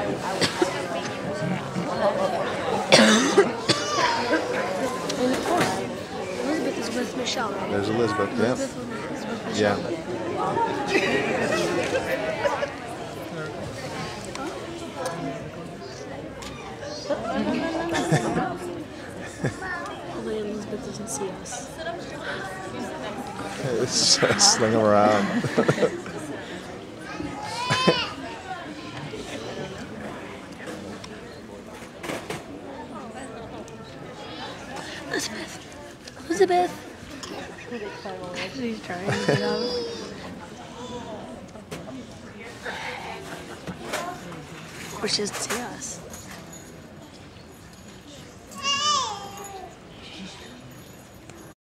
Elizabeth is with Michelle, right? There's Elizabeth, yeah. Elizabeth is with Michelle. Yeah. Hopefully Elizabeth doesn't see us. It's just sling them around. Elizabeth! Elizabeth! She's trying to get out. Or she doesn't see us.